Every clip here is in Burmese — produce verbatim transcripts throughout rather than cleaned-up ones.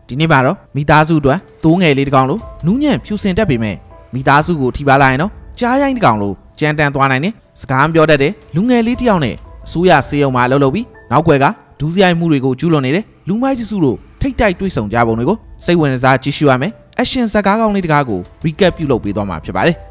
ဒီနေ့မှာတော့မိသားစုအတွက်သိုးငယ်လေးတစ်ကောင်လို့နူးညံ့ဖြူစင်တတ်ပေမဲ့မိသားစုကိုထိပါလာရင်တော့ကြားရိုင်းတစ်ကောင်လို့ကြမ်းတမ်းသွားနိုင်တယ်စကားပြောတတ်တဲ့လူငယ်လေးတစ်ယောက်နဲ့အစိုးရစေယုံမှာလှုပ်လှုပ်ပြီးနောက်ွယ်ကဒူးစရိုက်မှုတွေကိုကျူးလွန်နေတဲ့လူမိုက်စုတို့ထိတ်တိုက်တွေ့ဆုံကြပုံတွေကိုစိတ်ဝင်စားကြည့်ရှုရမယ်အရှင်စကားကောင်းလေးတကားကို recap ပြုလုပ်ပေးသွားမှာဖြစ်ပါတယ်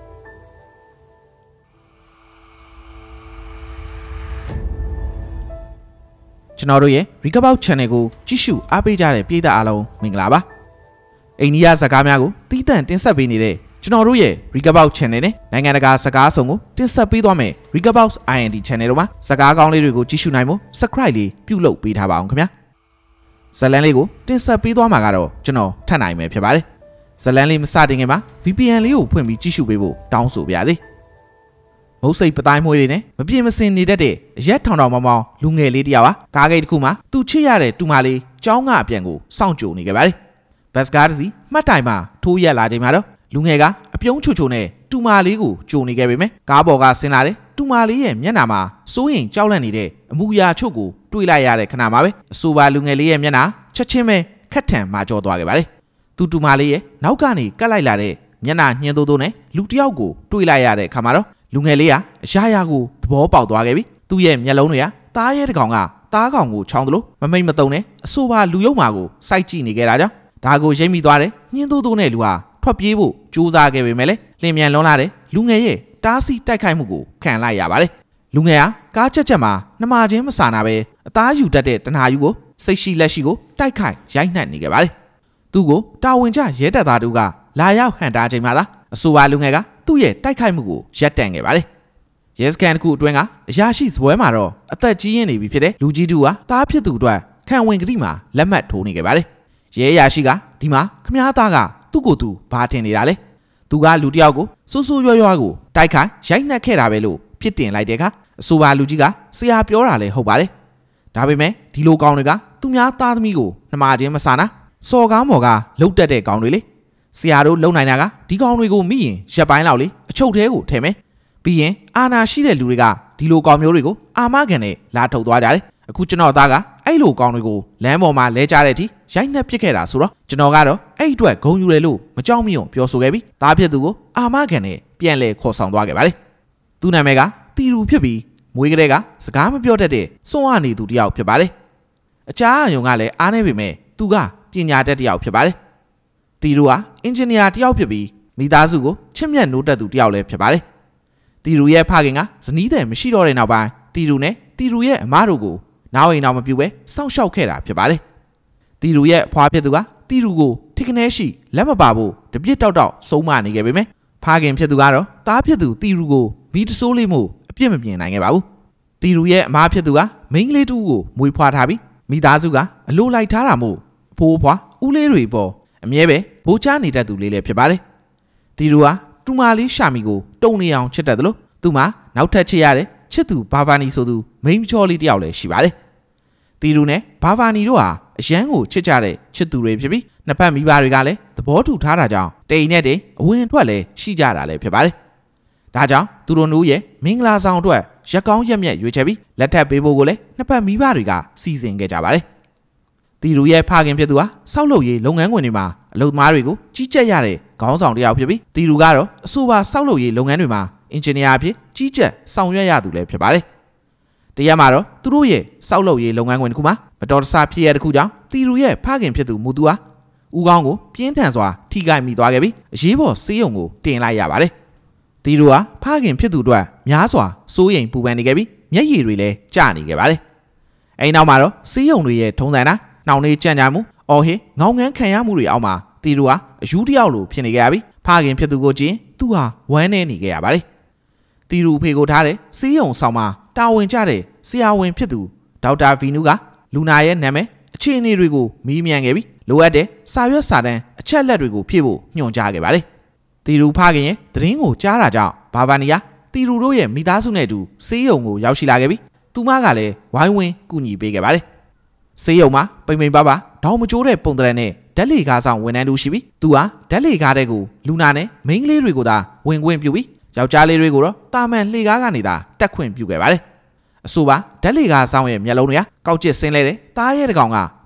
ကျွန်တော်တို့ရဲ့ Recap Channel ကိုကြည့်ရှုအားပေးကြတဲ့ပရိသတ်အားလုံးမင်္ဂလာပါအိန္ဒိယစကားများကိုတီးတန့်တင်ဆက်ပေးနေတဲ့ကျွန်တော်တို့ရဲ့ Recap Channel နဲ့နိုင်ငံတကာစကားစုံကိုတင်ဆက်ပေးသွားမယ် Recap အိုင် အင် ဒီ Channel တို့မှာစကားကောင်းလေးတွေကိုကြည့်ရှုနိုင်ဖို့ Subscribe လေးပြုလုပ်ပေးထားပါအောင်ခင်ဗျာဇလန်လေးကိုတင်ဆက်ပေးသွားမှာကတော့ကျွန်တော်ထပ်နိုင်မယ်ဖြစ်ပါတယ်ဇလန်လေးမစတင်ခင်မှာ ဗီ ပီ အန် လေးကိုဖွင့်ပြီးကြည့်ရှုပေးဖို့တောင်းဆိုပါရစေမုတ်စိတ်ပတိုင်းမွေးတွေနဲ့မပြင်းမစင်နေတတ်တဲ့ရက်ထောင်ထောင်မောင်မောင်လူငယ်လေးတယောက်ဟာကားဂိတ်တစ်ခုမှာသူချစ်ရတဲ့တူမလေးကျောင်းကအပြန်ကိုစောင့်ကြိုနေခဲ့ပါတယ်ဘတ်စကားတစ်စီးမှတ်တိုင်မှာထိုးရက်လာချိန်မှာတော့လူငယ်ကအပြုံးချိုချိုနဲ့တူမလေးကိုကြိုနေခဲ့ပေမဲ့ကားပေါ်ကဆင်းလာတဲ့တူမလေးရဲ့မျက်နှာမှာစိုးရင်ကြောက်လန့်နေတဲ့အမူအရာချို့ကိုတွေ့လိုက်ရတဲ့ခဏမှာပဲအဆိုပါလူငယ်လေးရဲ့မျက်နှာချက်ချင်းပဲခက်ထန်မာကျော်သွားခဲ့ပါတယ်သူတူမလေးရဲ့နောက်ကနေကတ်လိုက်လာတဲ့မျက်နှာညှင်းသိုးသိုးနဲ့လူတစ်ယောက်ကိုတွေ့လိုက်ရတဲ့အခါမှာတော့လူငယ်လေးကအရာရာကိုသဘောပေါက်သွားခဲ့ပြီသူ့ရဲ့မျက်လုံးတွေကသားရဲတစ်ကောင်ကသားကောင်ကိုချောင်းသလိုမမိတ်မတုံနဲ့အဆိုပါလူယုံမာကိုစိုက်ကြည့်နေခဲ့တာကြောင့်ဒါကိုရိမ့်မိသွားတယ်ညှင်းသိုးသိုးနဲ့လူဟာထွက်ပြေးဖို့ကြိုးစားခဲ့ပေမဲ့လည်းလင်မြန်လွန်လာတဲ့လူငယ်ရဲ့တားဆီးတိုက်ခိုက်မှုကိုခံလိုက်ရပါတယ်လူငယ်ဟာကားချက်ချက်မှာနှမချင်းမဆာနာပဲအသားယူတတ်တဲ့တနာယူကိုစိတ်ရှိလက်ရှိကိုတိုက်ခိုက်ရိုက်နှက်နေခဲ့ပါတယ်သူ့ကိုတာဝန်ကျရဲတပ်သားတို့ကလာရောက်ဟန်တာချိန်မှာသာအဆိုပါလူငယ်ကသူ့ရဲ့တိုက်ခိုက်မှုကိုရပ်တန့်ခဲ့ပါတယ်ရဲစခန်းတစ်ခုအတွင်းကအရာရှိစပွဲမှာတော့အသက်ကြီးရင်းနေပြီဖြစ်တဲ့လူကြီးတူဟာတားဖြစ်သူအတွက်ခံဝင်ကတိမှာလက်မှတ်ထိုးနေခဲ့ပါတယ်ရဲအရာရှိကဒီမှာခမားသားကသူ့ကိုယ်သူဘာထင်နေတာလဲသူကလူတစ်ယောက်ကိုစိုးစိုးရွားရွားကိုတိုက်ခိုက်ရိုက်နှက်ခဲ့တာပဲလို့ဖြစ်တင်လိုက်တဲ့အခါအဆိုပါလူကြီးကဆရာပြောတာလည်းဟုတ်ပါတယ်ဒါပေမဲ့ဒီလိုကောင်တွေကသူများသားသမီးကိုနှမချင်းမဆာနာစော်ကားမော်ကလှုပ်တက်တဲ့ကောင်တွေလေဆရာတို့လုံနိုင်တာကဒီကောင်တွေကိုမိရင်ရက်ပိုင်းလောက်လေအချုပ်သေးကိုထည့်မယ်ပြီးရင်အာနာရှိတဲ့လူတွေကဒီလိုကောင်မျိုးတွေကိုအာမခံနဲ့လာထုတ်သွားကြတယ်အခုကျွန်တော်သားကအဲ့လိုကောင်တွေကိုလမ်းပေါ်မှာလဲကြတဲ့အထိရိုက်နှက်ပစ်ခဲ့တာဆိုတော့ကျွန်တော်ကတော့အဲ့အတွက်ဂုံယူတယ်လို့မကြောက်မိအောင်ပြောဆိုခဲ့ပြီးသားဖြစ်သူကိုအာမခံနဲ့ပြန်လဲခေါ်ဆောင်သွားခဲ့ပါတယ်သူ့နာမည်ကတီရူဖြစ်ပြီးမွေးကလေးကစကားမပြောတတ်တဲ့စွန့်ရနေသူတယောက်ဖြစ်ပါတယ်အချားအယုံကလည်းအားနေပေမဲ့သူကပညာတတ်တယောက်ဖြစ်ပါတယ်တီရူဟာအင်ဂျင်နီယာတယောက်ဖြစ်ပြီးမိသားစုကိုချစ်မြတ်နိုးတက်သူတယောက်လည်းဖြစ်ပါတယ်တီရူရဲ့ဖခင်ကဇနီးတဲ့မရှိတော့တဲ့နောက်ပိုင်းတီရူနဲ့တီရူရဲ့အမတို့ကိုနောက်အိမ်နောက်မပြူပဲစောင့်ရှောက်ခဲ့တာဖြစ်ပါတယ်တီရူရဲ့အဖွားဖြစ်သူကတီရူကိုထိခနဲရှိလက်မပါဖို့တပြစ်တောက်တောက်ဆုံးမနေခဲ့ပေမဲ့ဖခင်ဖြစ်သူကတော့တားဖြစ်သူတီရူကိုမီးတဆိုးလေးမို့အပြစ်မမြင်နိုင်ခဲ့ပါဘူးတီရူရဲ့အမဖြစ်သူကမိန်းကလေးတူကိုမွေးဖွားထားပြီးမိသားစုကအလိုလိုက်ထားတာမို့အဖိုးအဖွားဦးလေးတွေပေါ်အမြဲပဲဘိုးချနေတတ်သူလေးလည်းဖြစ်ပါတယ်တီရူဟာတူမလေးရှာမီကိုတုံနေအောင်ချစ်တတ်တယ်လို့သူမှနောက်ထပ်ချစ်ရတဲ့ချစ်သူဘာဗာနီဆိုသူမိန်းချောလေးတယောက်လည်းရှိပါတယ်တီရူနဲ့ဘာဗာနီတို့ဟာအရန်ကိုချစ်ကြတဲ့ချစ်သူတွေဖြစ်ပြီးနှစ်ဖက်မိဘတွေကလည်းသဘောတူထားတာကြောင့်တိမ်နဲ့တိမ်အဝင်ထွက်လည်းရှိကြတာလည်းဖြစ်ပါတယ်ဒါကြောင့်သူတို့တို့ရဲ့မင်္ဂလာဆောင်အတွက်ရက်ကောင်းရက်မြက်ရွေးချယ်ပြီးလက်ထပ်ပေးဖို့ကိုလည်းနှစ်ဖက်မိဘတွေကစီစဉ်ခဲ့ကြပါတယ်တီရူရဲ့ဖခင်ဖြစ်သူဟာစောက်လုပ်ရေးလုပ်ငန်းခွင်တွေမှာအလုပ်သမားတွေကိုကြီးကြပ်ရတဲ့ခေါင်းဆောင်တစ်ယောက်ဖြစ်ပြီးတီရူကတော့အဆိုပါစောက်လုပ်ရေးလုပ်ငန်းတွေမှာအင်ဂျင်နီယာအဖြစ်ကြီးကြပ်ဆောင်ရွက်ရသူလည်းဖြစ်ပါတယ်။တရားမှာတော့သူတို့ရဲ့စောက်လုပ်ရေးလုပ်ငန်းခွင်တစ်ခုမှာမတော်တဆဖြစ်ရတဲ့ခုကြောင့်တီရူရဲ့ဖခင်ဖြစ်သူမူသူဟာဦးခေါင်းကိုပြင်းထန်စွာထိခိုက်မိသွားခဲ့ပြီးအရေးပေါ်ဆေးရုံကိုတင်လိုက်ရပါတယ်။တီရူဟာဖခင်ဖြစ်သူတို့များစွာစိုးရိမ်ပူပန်နေခဲ့ပြီးမျက်ရည်တွေလည်းကျနေခဲ့ပါတယ်။အဲဒီနောက်မှာတော့ဆေးရုံတွေရဲ့ထုံးစံတာနှောင်နေကြံ့ကြမှုအော်ဟေငောင်းငန်းခံရမှုတွေအောက်မှာတီရူဟာအယူတယောက်လိုဖြစ်နေခဲ့ရပြီးဖခင်ဖြစ်သူကိုကြည့်သူဟာဝမ်းနေနေခဲ့ရပါတယ်တီရူဖေကိုထားတဲ့စီးရုံဆောင်မှာတာဝန်ကျတဲ့ဆရာဝန်ဖြစ်သူဒေါက်တာဗီနူးကလူနာရဲ့နာမည်အခြေအနေတွေကိုမီးမြန်းခဲ့ပြီးလိုအပ်တဲ့စာရွက်စာတမ်းအချက်လက်တွေကိုဖြည့်ဖို့ညွှန်ကြားခဲ့ပါတယ်တီရူဖခင်ရဲ့သတင်းကိုကြားတာကြောင့်ဘာဗာနီယာတီရူတို့ရဲ့မိသားစုနဲ့အတူစီးရုံကိုရောက်ရှိလာခဲ့ပြီးသူမကလည်းဝိုင်းဝန်းကူညီပေးခဲ့ပါတယ်ဆေးရုံမှာပိန်ပိန်ပါပါဒေါင်းမကျိုးတဲ့ပုံတရနဲ့ဓာတ်လေကားဆောင်ဝန်ထမ်းတို့ရှိပြီးသူဟာဓာတ်လေကားတဲ့ကိုလူနာနဲ့မိန်းကလေးတွေကိုသာဝင်ခွင့်ပြုပြီးယောက်ျားလေးတွေကိုတော့တာမန်လှေကားကနေသာတက်ခွင့်ပြုခဲ့ပါတယ်အဆိုပါဓာတ်လေကားဆောင်ရဲ့မျက်လုံးတွေကကောက်ကျစ်ဆင်းလဲတဲ့တားရဲတကောင်က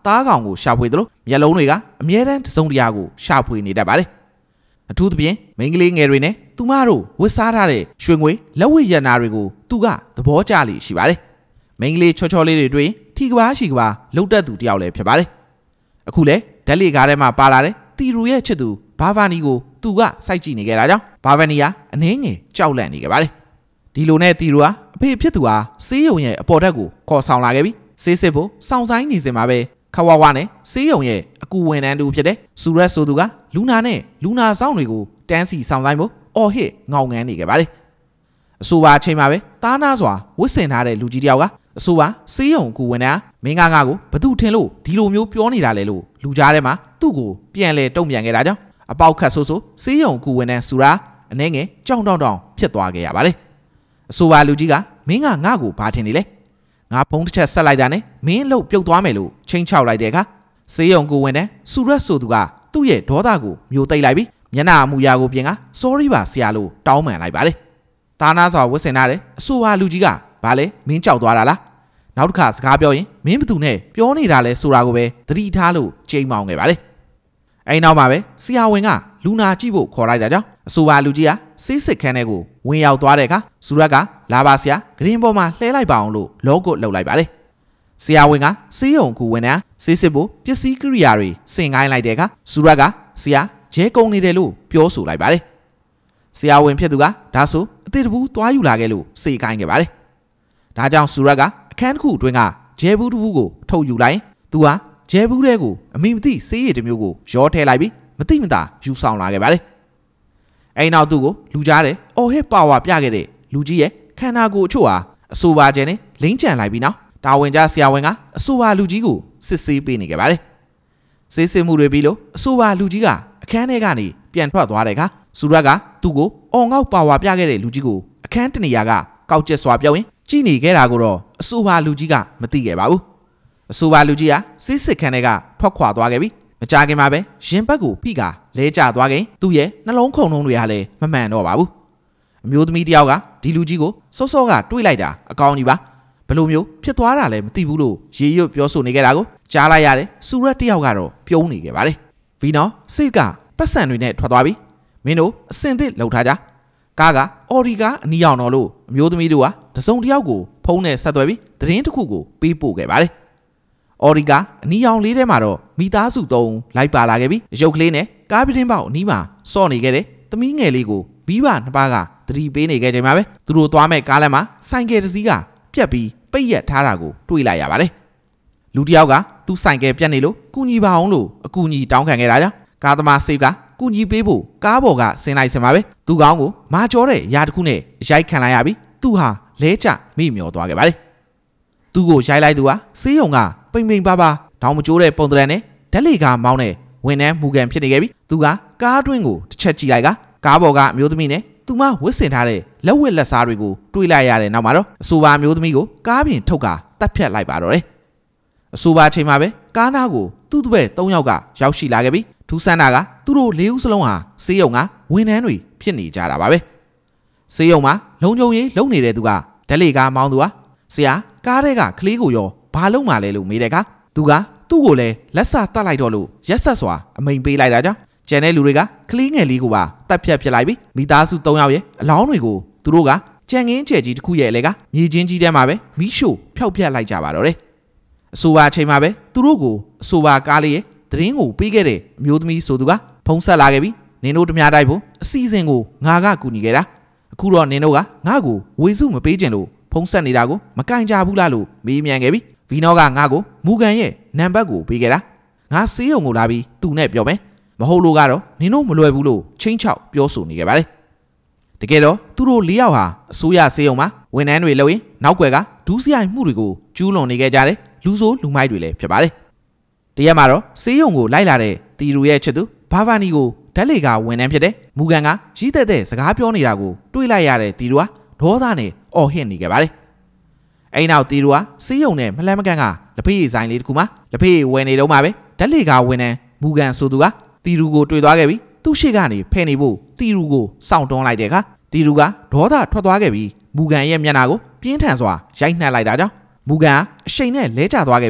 သားကောင်ကိုရှာဖွေသလိုမျက်လုံးတွေကအမြဲတမ်းတစုံတရာကိုရှာဖွေနေတတ်ပါတယ်အထူးသဖြင့်မိန်းကလေးငယ်တွေနဲ့သူမတို့ဝတ်စားထားတဲ့ရွှေငွေလက်ဝတ်ရတနာတွေကိုသူကသဘောကျလိရှိပါတယ်မိန်းကလေးချောချောလေးတွေတွေ့ရင်ထီကဘာရှိကဘာလှုပ်တတ်သူတယောက်လည်းဖြစ်ပါတယ်အခုလေဓာတ်လေကားထဲမှာပါလာတဲ့တီရူရဲ့ချစ်သူဘာဗာနီကိုသူကစိုက်ကြည့်နေကြတာကြောင့်ဘာဗာနီကအနှင်းငယ်ကြောက်လန့်နေကြပါတယ်ဒီလိုနဲ့တီရူဟာအဖေဖြစ်သူဟာဆေးရုံရဲ့အပေါ်ဓာတ်ကိုခေါ်ဆောင်လာခဲ့ပြီးဆေးစစ်ဖို့စောင့်ဆိုင်နေစင်မှာပဲခဝဝနဲ့ဆေးရုံရဲ့အကူဝန်ထမ်းတူဖြစ်တဲ့ဆူရက်ဆိုသူကလူနာနဲ့လူနာဆောင်တွေကိုတန်းစီဆောင်ဆိုင်ဖို့အော်ဟစ်ငေါငန်းနေကြပါတယ်အဆိုပါအချိန်မှာပဲတားနာစွာဝစ်စင်ထားတဲ့လူကြီးတယောက်ကအဆိုပါဆေးရုံအကူဝန်ထမ်းမင်းကားငါကိုဘသူထင်လို့ဒီလိုမျိုးပြောနေတာလဲလို့လူကြားထဲမှာသူ့ကိုပြန်လဲတုံ့ပြန်ခဲ့တာကြောင့်အပေါက်ခတ်ဆိုးဆိုးဆေးရုံအကူဝန်ထမ်းဆူရာအနေငယ်ကြောင်တောင်တောင်ဖြစ်သွားခဲ့ရပါတယ်အဆိုပါလူကြီးကမင်းကငါ့ကိုဘာထင်နေလဲငါဖုန်းတစ်ချက်ဆက်လိုက်တာနဲ့မင်းလှုပ်ပြုတ်သွားမယ်လို့ချိန်ချောက်လိုက်တဲ့အခါဆေးရုံကိုဝင်တဲ့ဆူရက်ဆိုသူကသူ့ရဲ့ဒေါသကိုမျိုးသိမ့်လိုက်ပြီးမျက်နှာအမူအရာကိုပြင်က sorry ပါဆရာလို့တောင်းပန်လိုက်ပါတယ်။တာနာစွာဝတ်ဆင်ထားတဲ့အဆိုပါလူကြီးကဘာလဲမင်းကြောက်သွားတာလား။နောက်တစ်ခါစကားပြောရင်မင်းဘသူနဲ့ပြောနေတာလဲဆိုတာကိုပဲသတိထားလို့ချိန်မောင်းခဲ့ပါတယ်။အဲဒီနောက်မှာပဲဆရာဝန်ကလူနာကြည့်ဖို့ခေါ်လိုက်တာကြောင့်အဆိုပါလူကြီးကဆေးစစ်ခန်းထဲကိုဝင်ရောက်သွားတဲ့အခါဆူရက်ကလာပါဆရာဂရင်ပေါ်မှာလှဲလိုက်ပါအောင်လို့လောကုတ်လှုပ်လိုက်ပါတယ်ဆရာဝန်ကဆေးရုံကူဝင်တဲ့ဆေးစစ်ဖို့ပစ္စည်းကိရိယာတွေဆင်ကိုင်းလိုက်တဲ့အခါဆူရက်ကဆရာရဲကုံနေတယ်လို့ပြောဆိုလိုက်ပါတယ်ဆရာဝန်ဖြစ်သူကဒါဆိုအသေးတပူးသွားယူလာခဲ့လို့စေကိုင်းခဲ့ပါတယ်ဒါကြောင့်ဆူရက်ကအခန်းတစ်ခုအတွင်းကဂျဲဘူးတစ်ဘူးကိုထုတ်ယူလိုက်ရင်သူဟာဂျဲဘူးတဲ့ကိုအမိမသိဆေးရည်တစ်မျိုးကိုရောထည့်လိုက်ပြီးမတိမတာယူဆောင်လာခဲ့ပါတယ်အဲ့နောက်သူ့ကိုလူကြားတဲ့အော်ဟစ်ပါဝါပြခဲ့တဲ့လူကြီးရဲ့ခန္ဓာကိုယ်အချို့ဟာအဆိုပါကျန်နဲ့လိမ့်ချန်လိုက်ပြီးနောက်တာဝန်ကျဆရာဝန်ကအဆိုပါလူကြီးကိုစစ်ဆေးပေးနေကြပါတယ်စစ်ဆေးမှုတွေပြီးလို့အဆိုပါလူကြီးကအခန်းထဲကနေပြန်ထွက်သွားတဲ့အခါဆူရက်ကသူ့ကိုအော်ငေါက်ပါဝါပြခဲ့တဲ့လူကြီးကိုအခန်းတနေရာကကောက်ကျက်စွာပြောရင်ကြည်နေခဲ့တာကိုတော့အဆိုပါလူကြီးကမသိခဲ့ပါဘူးအဆိုပါလူကြီးကစစ်စစ်ခန်းထဲကထွက်ခွာသွားခဲ့ပြီးမကြခင်မှာပဲရင်ဘက်ကိုဖိကာလဲကျသွားခင်သူ့ရဲ့နှလုံးခုန်လုံးတွေဟာလည်းမမှန်တော့ပါဘူးအမျိုးသမီးတယောက်ကဒီလူကြီးကိုစောစောကတွေးလိုက်တာအကောင်းကြီးပါဘယ်လိုမျိုးဖြစ်သွားတာလဲမသိဘူးလို့ရေရွတ်ပြောဆိုနေကြတာကိုကြားလိုက်ရတဲ့ဆူရက်တယောက်ကတော့ပြုံးနေခဲ့ပါတယ်ဗီနော်စိတ်ကပတ်စံတွေနဲ့ထွက်သွားပြီးမင်းတို့အစင်သစ်လှုပ်ထားကြကားကအော်ဒီကအနီရောင်တော်လို့အမျိုးသမီးတို့ကတစုံတယောက်ကိုဖုန်းနဲ့ဆက်သွယ်ပြီးသတင်းတစ်ခုကိုပေးပို့ခဲ့ပါတယ်အော်ဒီကအနီရောင်လေးထဲမှာတော့မိသားစုသုံးလိုက်ပါလာခဲ့ပြီးရုပ်ကလေးနဲ့ကားပြတင်းပေါက်အနီးမှာစော့နေခဲ့တဲ့သမီးငယ်လေးကိုမိဘနှစ်ပါးကသတိပေးနေခဲ့ချိန်မှာပဲသူတို့သွားမဲ့ကားလမ်းမှာဆိုင်ကယ်တစ်စီးကပြက်ပြီးပိတ်ရက်ထားတာကိုတွေ့လိုက်ရပါတယ်လူတစ်ယောက်ကသူ့ဆိုင်ကယ်ပြက်နေလို့ကူညီပါအောင်လို့အကူအညီတောင်းခံခဲ့တာကြောင့်ကားသမားစိတ်ကကူညီပေးဖို့ကားပေါ်ကဆင်းလိုက်စင်မှာပဲသူကောင်းကိုမာကျော်တဲ့ຢာတစ်ခုနဲ့ရိုက်ခံလိုက်ရပြီးသူဟာလဲကျမိမျောသွားခဲ့ပါတယ်သူ့ကိုရိုက်လိုက်သူဟာဆေးရုံကပိန်ပိန်ပါပါတောင်မကျိုးတဲ့ပုံတရံနဲ့ဓာတ်လေကားမောင်းတဲ့ဝန်ထမ်းမူကန်ဖြစ်နေခဲ့ပြီးသူကကားအတွင်းကိုတစ်ချက်ကြည့်လိုက်ကကားပေါ်ကအမျိုးသမီးနဲ့သူမဝစ်ဆင်ထားတဲ့လက်ဝတ်လက်စားတွေကိုတွေးလိုက်ရတဲ့နောက်မှာတော့အဆိုပါအမျိုးသမီးကိုကားပြင်ထုတ်ကာတတ်ဖြတ်လိုက်ပါတော့တယ်အဆိုပါချိန်မှာပဲကားနားကိုသူ့တပည့်သုံးယောက်ကရောက်ရှိလာခဲ့ပြီးထူးဆန်းတာကသူတို့လေးဦးစလုံးဟာဆေးရုံကဝန်ထမ်းတွေဖြစ်နေကြတာပါပဲဆေးရုံမှာလုံခြုံရေးလုံနေတဲ့သူကဓာတ်လေကားမောင်းသူဟာဆရာကားထဲကကလေးကိုရောဘာလုံးမှလဲလို့မေးတဲ့အခါသူကသူ့ကိုလည်းလက်စတတ်လိုက်တော့လို့ရက်ဆက်စွာအမိန်ပေးလိုက်တာကြောင့်ကျန်တဲ့လူတွေကကလေးငယ်လေးကိုပါတတ်ဖြတ်ဖြစ်လိုက်ပြီးမိသားစုသုံးယောက်ရဲ့အလောင်းတွေကိုသူတို့ကကြံငင်းကျဲကြီးတစ်ခုရဲ့အလဲကမြေချင်းကြီးထဲမှာပဲမီးရှို့ဖျောက်ဖျက်လိုက်ကြပါတော့တယ်အဆိုပါအချိန်မှာပဲသူတို့ကိုအဆိုပါကားလေးရဲ့သတင်းကိုပေးခဲ့တဲ့အမျိုးသမီးဆိုသူကဖုန်းဆက်လာခဲ့ပြီးနင်တို့တများတိုက်ဖို့အစီအစဉ်ကိုငါကကူညီခဲ့တာအခုတော့နင်တို့ကငါ့ကိုဝေစုမပေးချင်လို့ဖုန်းဆက်နေတာကိုမကင်ကြဘူးလားလို့မေးမြန်းခဲ့ပြီးဗီနောကငါ့ကိုမူကန်ရဲ့နံပါတ်ကိုပေးခဲ့တာငါဆေးရုံကိုလာပြီးသူ့နဲ့ပြောမယ်မဟုတ်လို့ကတော့နင်တို့မလွယ်ဘူးလို့ချင်းချောက်ပြောဆိုနေခဲ့ပါတယ်တကယ်တော့သူတို့လေးယောက်ဟာအစိုးရဆေးရုံမှာဝန်ထမ်းတွေလုပ်ရင်နောက်ွယ်ကဒူးစရိုက်မှုတွေကိုကျူးလွန်နေခဲ့ကြတဲ့လူဆိုးလူမိုက်တွေလည်းဖြစ်ပါတယ်တရက်မှာတော့ဆေးရုံကိုလိုက်လာတဲ့တီရူရဲ့ချစ်သူဘာဗာနီကိုဓာတ်လေကဝန်ထမ်းဖြစ်တဲ့မူကန်ကရီးသက်တဲ့စကားပြောနေတာကိုတွေးလိုက်ရတဲ့တီရူဟာဒေါသနဲ့အော်ဟစ်နေခဲ့ပါတယ်အဲ့နောက်တီရူဟာဆေးရုံနဲ့မလှမ်းမကန့်ကလက်ဖေးရည်ဆိုင်လေးတစ်ခုမှာလက်ဖေးရည်ဝယ်နေတော့မှပဲဓာတ်လေကဝန်ထမ်းမူကန်ဆိုသူကတီရူကိုတွေ့သွားခဲ့ပြီးသူ့ရှေ့ကနေဖယ်နေဖို့တီရူကိုစောင့်တွန်းလိုက်တဲ့အခါတီရူကဒေါသထွက်သွားခဲ့ပြီးမူကန်ရဲ့မျက်နှာကိုပြင်းထန်စွာရိုက်နှက်လိုက်တာကြောင့်မူကန်ကအရှိန်နဲ့လဲကျသွားခဲ့ပြီး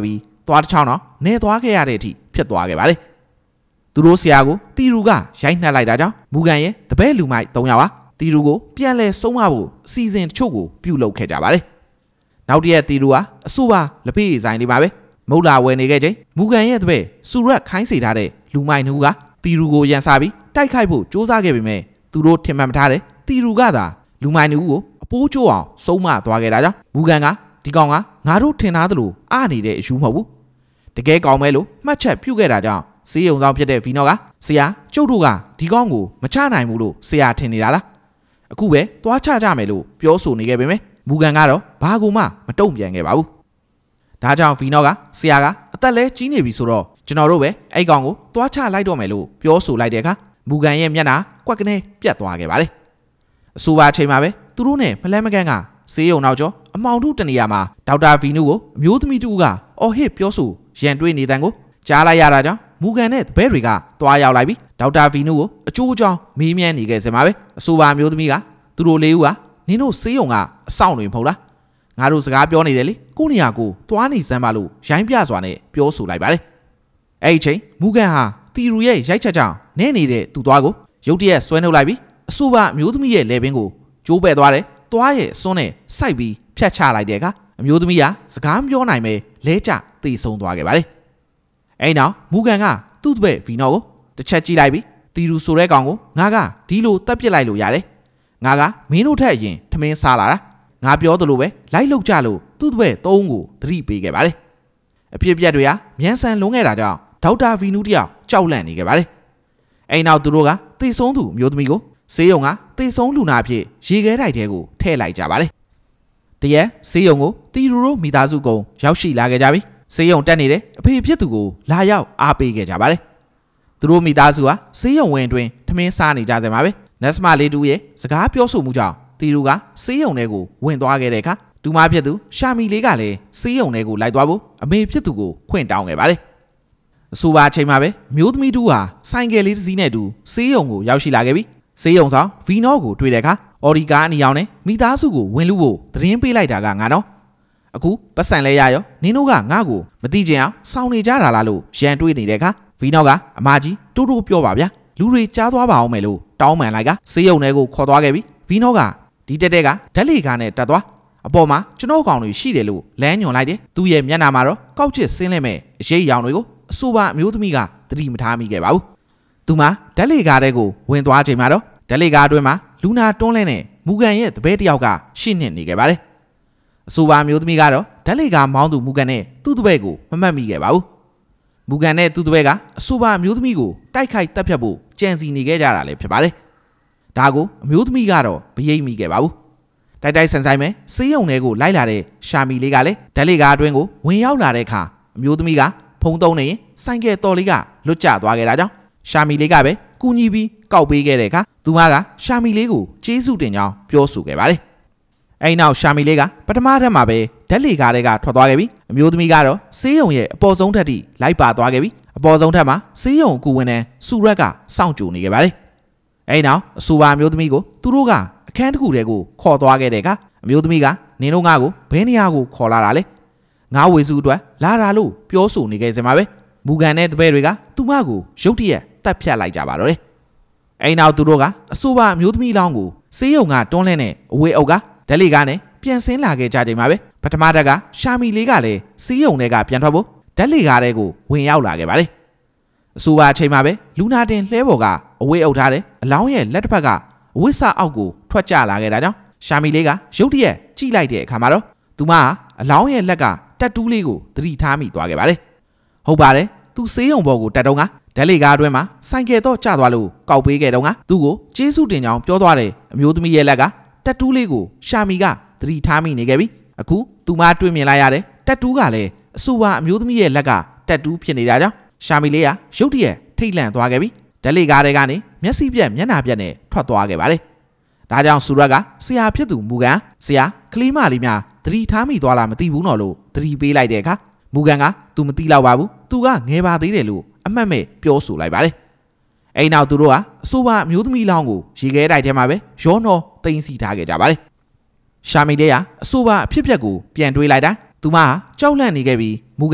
သွားတစ်ချောင်းတော့နေသွားခဲ့ရတဲ့အထိဖြစ်သွားခဲ့ပါတယ်သူတို့ဆရာကိုတီရူကရိုက်နှက်လိုက်တာကြောင့်မူကန်ရဲ့တပည့်လူမိုက်၃ယောက်ဟာတီရူကိုပြန်လဲဆုံးမဖို့အစီအစဉ်တချို့ကိုပြုလုပ်ခဲ့ကြပါတယ်နောက်တရက်တီရူဟာအဆိုပါလက်ဖေးဆိုင်လေးပါပဲမုတ်လာဝယ်နေခဲ့ချိန်မူကန်ရဲ့တပည့်စူရက်ခိုင်းစေထားတဲ့လူမိုက်နှူးကတီရူကိုရန်စားပြီးတိုက်ခိုက်ဖို့စ조사ခဲ့ပေမဲ့သူတို့ထင်မှတ်မထားတဲ့တီရူကသာလူမိုက်နှူးကိုအပိုးကျိုးအောင်ဆုံးမသွားခဲ့တာကြောင့်မူကန်ကဒီကောင်ကငါတို့ထင်သားသလိုအားနေတဲ့အယူမဟုတ်ဘူးတကယ်ကောင်းမဲလို့မှတ်ချက်ပြုခဲ့တာကြောင့်စေးရုံဆောင်ဖြစ်တဲ့ဗီနော့ကဆရာကျုပ်တို့ကဒီကောင်ကိုမချနိုင်ဘူးလို့ဆရာထင်နေတာလားအခုပဲသွားချကြမယ်လို့ပြောဆိုနေခဲ့ပေမဲ့မူကန်ကတော့ဘာကူမှမတုံ့ပြန်ခဲ့ပါဘူးဒါကြောင့်ဗီနော့ကဆရာကအသက်လဲကြီးနေပြီဆိုတော့ကျွန်တော်တို့ပဲအဲ့ကောင်ကိုသွားချလိုက်တော့မယ်လို့ပြောဆိုလိုက်တဲ့အခါမူကန်ရဲ့မျက်နှာကွက်ကနေပြတ်သွားခဲ့ပါတယ်အဆိုပါချိန်မှာပဲသူတို့နဲ့မလဲမကန်းကစေးရုံနောက်ကျော်အမောင်တို့တနေရာမှာဒေါက်တာဗီနုကိုအမျိုးသမီးတူကအော်ဟစ်ပြောဆိုရန်တွေးနေတဲ့ကိုကြားလိုက်ရတာကြောင့်မူကန်နဲ့တပည့်တွေကသွားရောက်လိုက်ပြီးဒေါက်တာဗီနုကိုအကျိုးအကြောင်းမေးမြန်းနေခဲ့စမှာပဲအဆိုပါအမျိုးသမီးကသူတို့လေးဦးကနင်တို့စေးရုံကအဆောင်တွေမဟုတ်လားငါတို့စကားပြောနေတယ်လေကိုနေရာကိုသွားနေစမ်းပါလို့ရိုင်းပြစွာနဲ့ပြောဆိုလိုက်ပါတယ်အဲ့ဒီချိန်မူကန်ဟာတီရူရဲ့ရိုက်ချက်ကြောင့်နဲနေတဲ့သူ့သွားကိုရုတ်တရက်ဆွဲနှုတ်လိုက်ပြီးအဆိုပါအမျိုးသမီးရဲ့လေပင်ကိုကျိုးပဲ့သွားတယ်သွားရဲ့စွန်းနဲ့စိုက်ပြီးဖြတ်ချလိုက်တဲ့အခါအမျိုးသမီးကစကားမပြောနိုင်ပဲလဲကျသေဆုံးသွားခဲ့ပါတယ်အဲ့နောက်မူကန်ကသူ့တပည့်ဗီနော့ကိုတစ်ချက်ကြည့်လိုက်ပြီးတီရူဆိုတဲ့ကောင်ကိုငါကဒီလိုတက်ပစ်လိုက်လို့ရတယ်ငါကမင်းတို့ထက်အရင်ထမင်းစားလာတာငါပြောသလိုပဲလိုက်လောက်ကြလို့သူ့တပည့်သုံးကိုသတိပေးခဲ့ပါတယ်အဖြစ်ပြက်တွေဟာမြန်ဆန်လွန်ခဲ့တာကြောင့်ဒေါက်တာဗီနူတယောက်ကြောက်လန့်နေခဲ့ပါတယ်အဲ့နောက်သူတို့ကသေဆုံးသူမျိုးသမီးကိုစေးရုံကသေဆုံးလူနာအဖြစ်ရေခဲတိုက်ထဲကိုထည့်လိုက်ကြပါတယ်တရက်စေးရုံကိုတီရူတို့မိသားစုကုံရောက်ရှိလာခဲ့ကြပြီးစေးရုံတက်နေတဲ့အဖေဖြစ်သူကိုလာရောက်အားပေးခဲ့ကြပါတယ်သူတို့မိသားစုဟာစေးရုံဝင်တွင်ထမင်းစားနေကြစမှာပဲနက်စမလေးတူရဲ့စကားပြောဆိုမှုကြောင့်တီရူကစေးရုံထဲကိုဝင်သွားခဲ့တဲ့အခါဒူမဖြစ်သူရှာမီလေးကလည်းစေးရုံထဲကိုလိုက်သွားဖို့အမေဖြစ်သူကိုခွင့်တောင်းခဲ့ပါတယ်အဆိုပါအချိန်မှာပဲမျိုးသမီးတူဟာဆိုင်ကယ်လေးတစ်စီးနဲ့တူစေးရုံကိုရောက်ရှိလာခဲ့ပြီးစေးရုံဆောင်ဗီနော့ကိုတွေ့တဲ့အခါအော်ဒီကာအနီအောင်နဲ့မိသားစုကိုဝင်လူဖို့သတင်းပေးလိုက်တာကငါတော့အခုပတ်စံလဲရရောနင်းတို့ကငါ့ကိုမသိချင်အောင်စောင်းနေကြတာလားလို့ရန်တွေးနေတဲ့အခါဗီနော့ကအမကြီးတိုးတိုးပြောပါဗျာလူတွေကြားသွားပါအောင်မယ်လို့တောင်းပန်လိုက်ကစေးရုံထဲကိုခေါ်သွားခဲ့ပြီးဗီနော့ကဒီတက်တဲ့ကဓာတ်လေကားနဲ့တက်သွားအပေါ်မှာကျွန်တော်ကောင်တွေရှိတယ်လို့လမ်းညွှန်လိုက်တယ်သူ့ရဲ့မျက်နှာမှာတော့ကောက်ချစ်ဆင်းလဲမဲ့အရေးရောင်တွေကိုအဆိုပါအမျိုးသမီးကသတိမထားမိခဲ့ပါဘူးသူမှဓာတ်လေကားတဲ့ကိုဝင်သွားချိန်မှာတော့ဓာတ်လေကားအတွင်းမှာလူနာတွန်းလဲနဲ့မူကန်ရဲ့တပည့်တယောက်ကရှင်းနေနေခဲ့ပါတယ်အဆိုပါမျိုးသမီးကတော့ဓာတ်လေကားမောင်းသူမူကန်နဲ့သူ့တပည့်ကိုမမှတ်မိခဲ့ပါဘူးမူကန်နဲ့သူ့တပည့်ကအဆိုပါမျိုးသမီးကိုတိုက်ခိုက်တပ်ဖြတ်ဖို့ကြံစီနေခဲ့ကြတာလည်းဖြစ်ပါတယ်ဒါကိုအမျိုးသမီးကတော့မရိပ်မိခဲ့ပါဘူးတိုက်တိုက်ဆန်ဆိုင်မဲ့စေးရုံတွေကိုလိုက်လာတဲ့ရှာမီလေးကလည်းဓာတ်လေကားအတွင်းကိုဝင်ရောက်လာတဲ့အခါအမျိုးသမီးကဖုံးသုံးနေရင်ဆိုင်ကယ်တော်လေးကလွတ်ကျသွားခဲ့တာကြောင့်ရှာမီလေးကပဲကူညီပြီးကောက်ပေးခဲ့တဲ့အခါသူမကရှာမီလေးကိုကျေးဇူးတင်ကြောင်းပြောဆိုခဲ့ပါတယ်အဲ့နောက်ရှာမီလေးကပထမထပ်မှာပဲဓာတ်လေကားတွေကထွက်သွားခဲ့ပြီးအမျိုးသမီးကတော့စေးရုံရဲ့အပေါ်ဆုံးထပ်ထိလိုက်ပါသွားခဲ့ပြီးအပေါ်ဆုံးထပ်မှာစေးရုံကူဝင်တဲ့စူရက်ကစောင့်ကြိုနေခဲ့ပါတယ်အဲ့နောက်အဆိုပါအမျိုးသမီးကိုသူတို့ကအခန်းတစ်ခုတည်းကိုခေါ်သွားခဲ့တဲ့အခါအမျိုးသမီးကနင်တို့ငါ့ကိုဘယ်နေရာကိုခေါ်လာတာလဲငါဝေစုအတွက်လာတာလို့ပြောဆိုနေခဲ့စမှာပဲမူကန်တဲ့တပည့်တွေကသူမကိုရုတ်တရက်တက်ဖြတ်လိုက်ကြပါတော့တယ်အဲ့နောက်သူတို့ကအဆိုပါအမျိုးသမီးလောင်းကိုစေးရုံကတွန်းလဲနဲ့အဝေးအုပ်ကဓာတ်လေကားနဲ့ပြန်ဆင်းလာခဲ့ကြချိန်မှာပဲပထမတက်ကရှာမီလေးကလည်းစေးရုံတွေကပြန်ထွက်ဖို့ဓာတ်လေကားတွေကိုဝင်ရောက်လာခဲ့ပါတယ်အဆိုပါအချိန်မှာပဲလူနာတင်လှဲပေါ်ကအဝေးအုပ်ထားတဲ့အလောင်းရဲ့လက်တစ်ဖက်ကအဝိစာအောက်ကိုထွက်ကျလာခဲ့တာကြောင့်ရှာမီလေးကရုတ်တရက်ကြိလိုက်တဲ့အခါမှာတော့သူမကအလောင်းရဲ့လက်ကတက်တူးလေးကိုသတိထားမိသွားခဲ့ပါတယ်ဟုတ်ပါတယ်သူစေးရုံပေါ်ကိုတက်တော့ကဓာတ်လေကားအတွင်းမှာဆိုင်ကယ်တော့ကျသွားလို့ကောက်ပေးခဲ့တော့ကသူ့ကိုကျေးဇူးတင်ကြောင်းပြောသွားတဲ့အမျိုးသမီးရဲ့လက်ကတက်တူးလေးကိုရှာမီကသတိထားမိနေခဲ့ပြီအခုသူမတွေ့မြင်လိုက်ရတဲ့တက်တူးကလည်းအဆိုပါအမျိုးသမီးရဲ့လက်ကတက်တူးဖြစ်နေတာကြောင့်ရှာမီလေးကရုတ်တရက်ထိတ်လန့်သွားခဲ့ပြီဓာတ်လေကားတွေကနေမျက်စိပြက်မျက်နှာပြက်နဲ့ထွက်သွားခဲ့ပါတယ်ဒါကြောင့်စူရက်ကဆရာဖြစ်သူမူကန်ဆရာကလေးမလေးများသတိထားမိသွားလားမသိဘူးနော်လို့သတိပေးလိုက်တဲ့အခါမူကန်ကသူမသိတော့ပါဘူးသူကငယ်ပါသေးတယ်လို့အမှတ်မဲ့ပြောဆိုလိုက်ပါတယ်အဲ့နောက်သူတို့ကအဆိုပါမျိုးသမီးလောင်းကိုရေခဲတိုက်ထဲမှာပဲရောနှောတင်စီထားခဲ့ကြပါတယ်ရှာမီလေးကအဆိုပါအဖြစ်ပြက်ကိုပြန်တွေးလိုက်တာသူမဟာကြောက်လန့်နေခဲ့ပြီးမူကန်နဲ့တ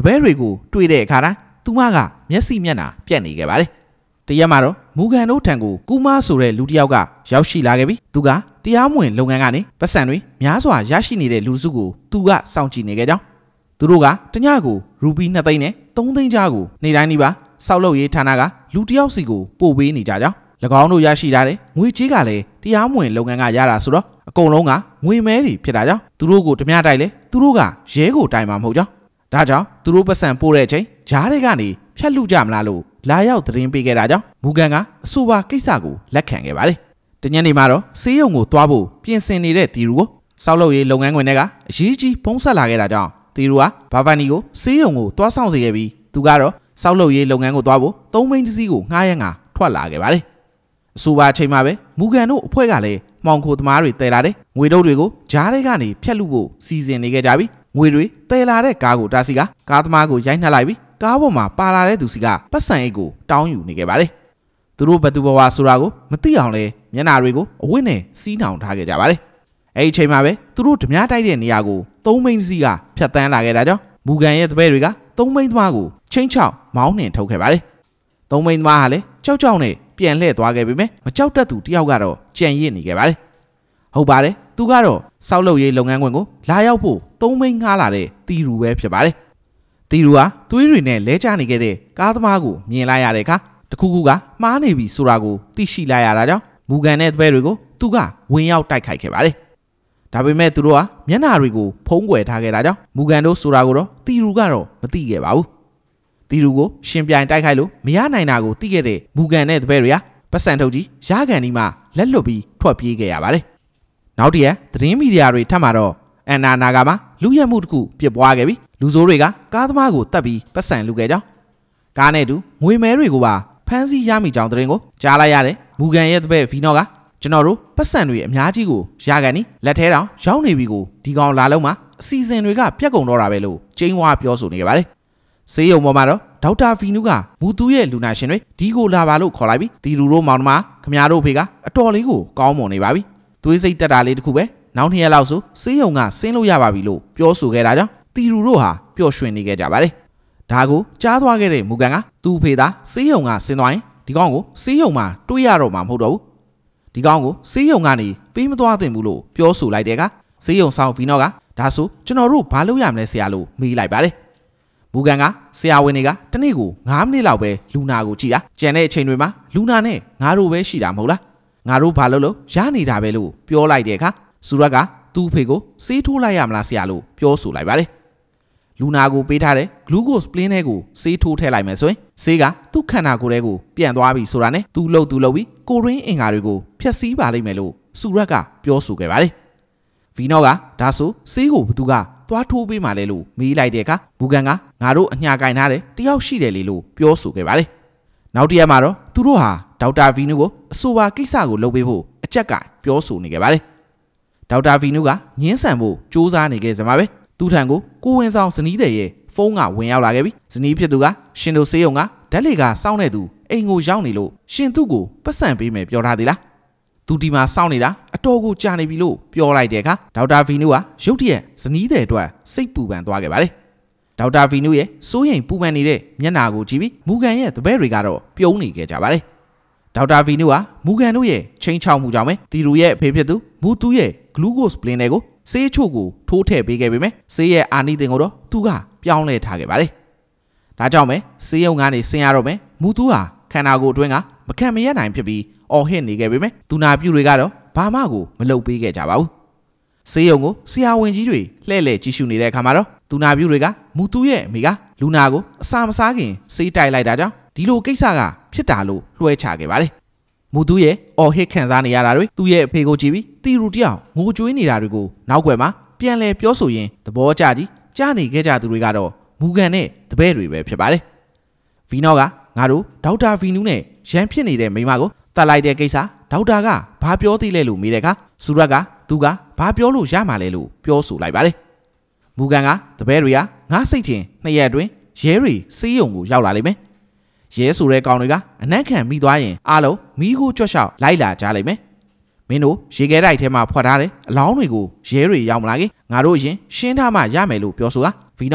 ဘဲတွေကိုတွေ့တဲ့အခါတိုင်းသူမကမျက်စိမျက်နှာပြက်နေခဲ့ပါတယ်တရက်မှာတော့မူကန်တို့ထံကိုကူမဆိုတဲ့လူတစ်ယောက်ကရောက်ရှိလာခဲ့ပြီးသူကတရားမဝင်လုပ်ငန်းကနေပတ်စံတွေများစွာရရှိနေတဲ့လူစုကိုသူကစောင့်ကြည့်နေခဲ့ကြောင်းသူတို့ကတညကိုရူပီနှစ်သိန်းနဲ့သုံးသိန်းကြားကိုနေတိုင်းဒီပါစောက်လုပ်ရေးဌာနကလူတစ်ယောက်စီကိုပို့ပေးနေကြကြောင်း၎င်းတို့ရရှိထားတဲ့ငွေကြေးကလည်းတရားမဝင်လုပ်ငန်းကရတာဆိုတော့အကုန်လုံးကငွေမဲတွေဖြစ်တာကြောင့်သူတို့ကိုဓမြတိုက်လေသူတို့ကရဲကိုတိုင်မှာမဟုတ်ကြောင်းဒါကြောင့်သူတို့ပတ်စံပို့တဲ့အချိန်ဂျားတွေကနေဖြတ်လူကြမလားလို့လာရောက်သတင်းပေးခဲ့တာကြောင့်မူကန်ကအဆိုပါကိစ္စကိုလက်ခံခဲ့ပါတယ်တညနေမှာတော့ဆေးရုံကိုသွားဖို့ပြင်ဆင်နေတဲ့တီရူကိုစောက်လုပ်ရေးလုပ်ငန်းခွင်တွေကအရေးကြီးဖုံးဆက်လာခဲ့တာကြောင့်တီရူကဘာဗန်နီကိုဆေးရုံကိုသွားဆောင်စေခဲ့ပြီးသူကတော့စောက်လုပ်ရေးလုပ်ငန်းကိုသွားဖို့သုံးမိန်းတစ်စီးကိုငှားရမ်းကထွက်လာခဲ့ပါတယ်အဆိုပါအချိန်မှာပဲမူကန်တို့အဖွဲ့ကလည်းမှောင်ခိုသမားတွေတည်လာတဲ့ငွေတုပ်တွေကိုဂျားတွေကနေဖြတ်လူဖို့စီစဉ်နေခဲ့ကြပြီးငွေတွေတည်လာတဲ့ကားကိုတားစီကကားသမားကိုရိုက်နှက်လိုက်ပြီးကားပေါ်မှာပါလာတဲ့သူစီကပတ်စံအိတ်ကိုတောင်းယူနေခဲ့ပါတယ်သူတို့ဘသူဘဝဆိုတာကိုမသိအောင်လဲမျက်နှာတွေကိုအဝတ်နဲ့စီးနှောင်ထားခဲ့ကြပါတယ်အဲ့ဒီအချိန်မှာပဲသူတို့ဓမြတိုက်တဲ့နေရာကိုသုံးမိန်းစီကဖြတ်တန်းလာခဲ့တာကြောင့်မူကန်ရဲ့တပည့်တွေကသုံးမိန်းသမားကိုချင်းချောက်မောင်းနှင်ထုတ်ခဲ့ပါတယ်သုံးမိန်းသမားဟာလည်းကြောက်ကြောက်နဲ့ပြန်လှည့်သွားခဲ့ပေမဲ့မကြောက်တတ်သူတယောက်ကတော့ကြံရစ်နေခဲ့ပါတယ်ဟုတ်ပါတယ်သူကတော့စောက်လုပ်ရေးလုပ်ငန်းခွင်ကိုလာရောက်ဖို့သုံးမိန်းငှားလာတဲ့တီရူပဲဖြစ်ပါတယ်တီရူဟာသွေးတွေနဲ့လဲကျနေခဲ့တဲ့ကားသမားကိုမြင်လိုက်ရတဲ့အခါတခုခုကမှားနေပြီဆိုတာကိုသိရှိလိုက်ရတာကြောင့်မူကန်တဲ့တပည့်တွေကိုသူကဝင်ရောက်တိုက်ခိုက်ခဲ့ပါတယ်ဒါပေမဲ့သူတို့ဟာမျက်နှာတွေကိုဖုံးကွယ်ထားခဲ့တာကြောင့်မူကန်တို့ဆိုတာကိုတော့တီရူကတော့မသိခဲ့ပါဘူးတီရူကိုရှင်ပြိုင်တိုက်ခိုက်လို့မရနိုင်တာကိုသိခဲ့တဲ့မူကန်တဲ့တပည့်တွေကပတ်စံထုတ်ကြီးရကန်ဒီမှာလက်လွတ်ပြီးထွက်ပြေးခဲ့ရပါတယ်နောက်တရက်သတင်းမီဒီယာတွေထပ်မှာတော့အန်နာနာဂါမှာလူရက်မှုတစ်ခုပြစ်ပွားခဲ့ပြီးလူဆိုးတွေကကားသမားကိုတတ်ပြီးပတ်စံလူခဲ့ကြောင်းကားနဲ့တူငွေမဲတွေကိုပါဖမ်းဆီးရမိကြောင်းသတင်းကိုကြားလိုက်ရတဲ့မူကန်ရဲ့တပည့်ဗီနောကကျွန်တော်တို့ပတ်စံတွေအများကြီးကိုရကန်နီလက်ထဲတောင်ရောက်နေပြီကိုဒီကောင်လာလုံးမှာအစီအစဉ်တွေကပြက်ကုန်တော့တာပဲလို့ကျင်းဝါပြောဆိုနေကြပါတယ်ဆေးရုံပေါ်မှာတော့ဒေါက်တာဗီနူးကမူသူရဲ့လူနာရှင်တွေဒီကိုလာပါလို့ခေါ်လိုက်ပြီးတီရူတို့မောင်နှမခမရတို့ဖေကအတော်လေးကိုကောင်းမွန်နေပါပြီသွေးစိတ်တက်တာလေးတခုပဲနောက်နှစ်ရက်လောက်ဆိုဆေးရုံကဆင်းလို့ရပါပြီလို့ပြောဆိုခဲ့တာကြောင့်တီရူတို့ဟာပျော်ရွှင်နေခဲ့ကြပါတယ်ဒါကိုကြားသွားခဲ့တဲ့မူကန်ကသူ့ဖေသားဆေးရုံကဆင်းသွားရင်ဒီကောင်ကိုဆေးရုံမှာတွေးရတော့မှာမဟုတ်တော့ဘူးဒီကောင်ကိုဆေးရုံကနေပေးမသွားသင့်ဘူးလို့ပြောဆိုလိုက်တဲ့အခါဆေးရုံဆောင်ဗီနောကဒါဆိုကျွန်တော်တို့ဘာလုပ်ရမလဲဆရာလို့မေးလိုက်ပါတယ်မူကန်ကဆရာဝန်တွေကတနေ့ကိုငါးမိနစ်လောက်ပဲလူနာကိုကြည့်တာကြံတဲ့အချိန်တွေမှာလူနာနဲ့ငါတို့ပဲရှိတာမဟုတ်လားငါတို့ဘာလုပ်လို့ရနေတာပဲလို့ပြောလိုက်တဲ့အခါဆူရတ်ကသူ့ဖေကိုဆေးထိုးလိုက်ရမလားဆရာလို့ပြောဆိုလိုက်ပါတယ်လူနာကိုပေးထားတဲ့ဂလူးကို့စ်ပလင်းထဲကိုဆေးထိုးထည့်လိုက်မယ်ဆိုရင်ဆေးကသူ့ခန္ဓာကိုယ်ထဲကိုပြန်သွားပြီဆိုတာနဲ့သူ့လှုပ်သူ့လှုပ်ပြီးကိုရင်းအင်္ဂါတွေကိုဖျက်ဆီးပါလိမ့်မယ်လို့ဆူရတ်ကပြောဆိုခဲ့ပါတယ်ဗီနောကဒါဆိုဆေးကိုဘသူကသွားထိုးပေးမှလဲလို့မေးလိုက်တဲ့အခါမူကန်ကငါတို့အညာကင်ထားတယ်တယောက်ရှိတယ်လေလို့ပြောဆိုခဲ့ပါတယ်နောက်တစ်ရက်မှာတော့သူတို့ဟာဒေါက်တာဗီနူးကိုအဆိုပါကိစ္စကိုလုပ်ပေးဖို့အကြက်ကပြောဆိုနေခဲ့ပါတယ်ဒေါက်တာဗီနူးကညှင်းဆန်ဖို့စူးစမ်းနေခဲ့စမှာပဲသူ့ထံကိုကိုဝင်ဆောင်ဇနီးတဲ့ရဲ့ဖုန်းကဝင်ရောက်လာခဲ့ပြီးဇနီးဖြစ်သူကရှင်တို့ဆေးရုံကဓာတ်လေကစောင့်နေသူအိမ်ကိုရောက်နေလို့ရှင်သူ့ကိုပတ်စံပေးမယ်ပြောထားသေးလားသူဒီမှာစောင့်နေတာအတော်ကိုကြာနေပြီလို့ပြောလိုက်တဲ့အခါဒေါက်တာဗီနူးကရုတ်တရက်ဇနီးတဲ့အတွက်စိတ်ပူပန်သွားခဲ့ပါတယ်ဒေါက်တာဗီနူးရဲ့စိုးရိမ်ပူပန်နေတဲ့မျက်နှာကိုကြည့်ပြီးမူကန်ရဲ့တပည့်တွေကတော့ပြုံးနေခဲ့ကြပါတယ်ဒေါက်တာဗီနူးကမူကန်တို့ရဲ့ချင်းချောက်မှုကြောင့်ပဲတီရူရဲ့အဖေဖြစ်သူမူသူရဲ့ဂလူးကို့စ်ပလင်းတွေကိုဆေးချို့ကိုထိုးထည့်ပေးခဲ့ပေမဲ့ဆေးရဲ့အာနိသင်ကိုတော့သူကပြောင်းလဲထားခဲ့ပါတယ်ဒါကြောင့်ပဲဆေးရုံကနေဆင်းရတော့မယ်မူသူဟာခန္ဓာကိုယ်အတွင်းကမခံမရနိုင်ဖြစ်ပြီးအော်ဟစ်နေခဲ့ပေမဲ့သူနာပြုတွေကတော့ဘာမှကိုမလုပ်ပေးခဲ့ကြပါဘူးဆေးရုံကိုဆရာဝန်ကြီးတွေလှည့်လည်ကြည့်ရှုနေတဲ့အခါမှာတော့သူနာပြုတွေကမူသူရဲ့အမိကလူနာကိုအစာမစားခင်ဆေးတိုက်လိုက်တာကြောင့်ဒီလိုကိစ္စကဖြစ်တာလို့လွှဲချခဲ့ပါတယ်မူသူရဲ့အော်ဟစ်ခံစားနေရတာတွေသူ့ရဲ့အဖေကိုကြည့်ပြီးတီရူတယောက်ငိုကြွေးနေတာတွေကိုနောက်ွယ်မှာပြန်လဲပြောဆိုရင်သဘောကျကြီးကြားနေခဲ့ကြသူတွေကတော့မူကန်နဲ့တပည့်တွေပဲဖြစ်ပါတယ်ဗီနောကငါတို့ဒေါက်တာဗီနူးနဲ့ရန်ဖြစ်နေတဲ့မိမကိုတတ်လိုက်တဲ့ကိစ္စဒေါက်တာကဘာပြောသေးလဲလို့မေးတဲ့အခါဆူရတ်ကသူကဘာပြောလို့ရမှာလဲလို့ပြောဆိုလိုက်ပါတယ်မူကန်ကတပည့်တွေကငါစိတ်ထင်နှစ်ရက်အတွင်းရဲတွေစေးရုံကိုရောက်လာလိမ့်မယ်ရဲဆိုတဲ့ကောင်တွေကအနက်ခံမိသွားရင်အားလုံးမိကိုကြွက်လျှောက်လိုက်လာကြလိမ့်မယ်မင်းတို့ရေခဲတိုက်ထဲမှာဖွက်ထားတယ်အလောင်းတွေကိုရဲတွေရောက်မလာခင်ငါတို့ရင်ရှင်းထားမှရမယ်လို့ပြောဆိုတာဗီနောကမ